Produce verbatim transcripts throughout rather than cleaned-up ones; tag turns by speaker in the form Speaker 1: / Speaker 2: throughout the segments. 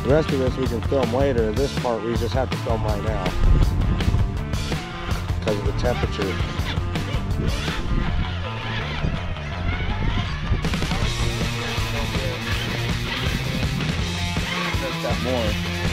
Speaker 1: The rest of this we can film later. This part we just have to film right now because of the temperature. Just got more.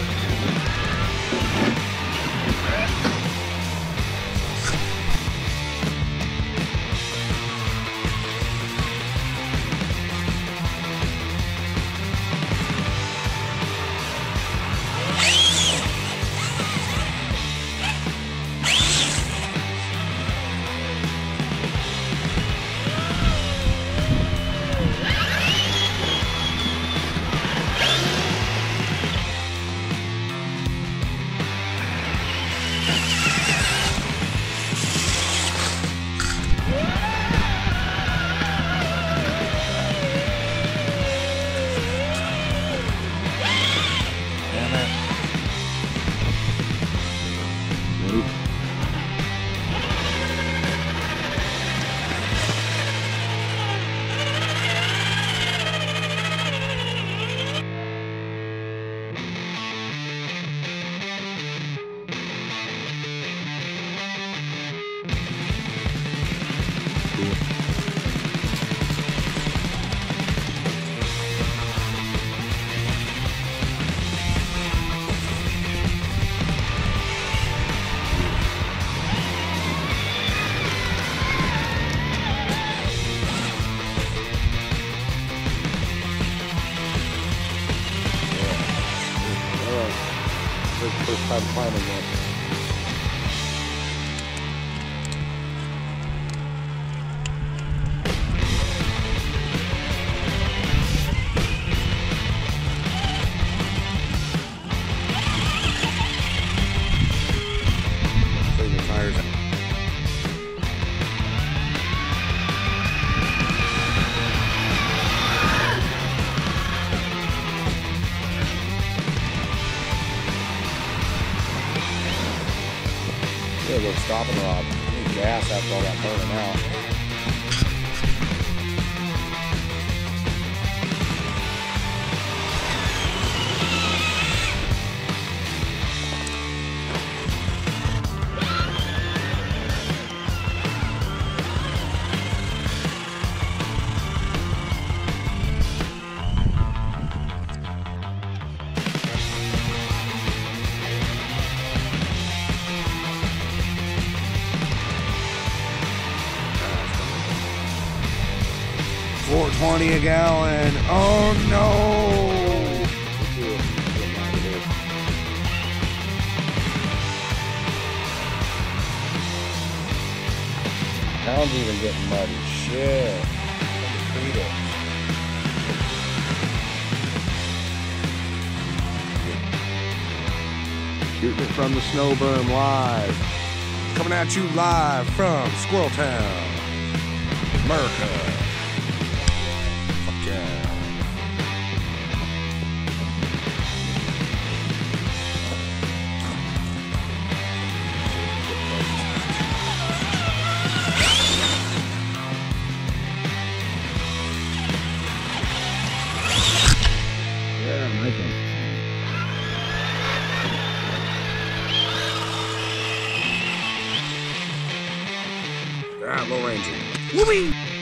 Speaker 1: First time climbing one. Clean the tires out. Yeah, go stopping rod. You need gas after all that burning out. four twenty a gallon. Oh no! Pound's even getting muddy. Shit. Shooting it from the snow berm live. Coming at you live from Squirrel Town, America. Ah, low ranging. Whoopee!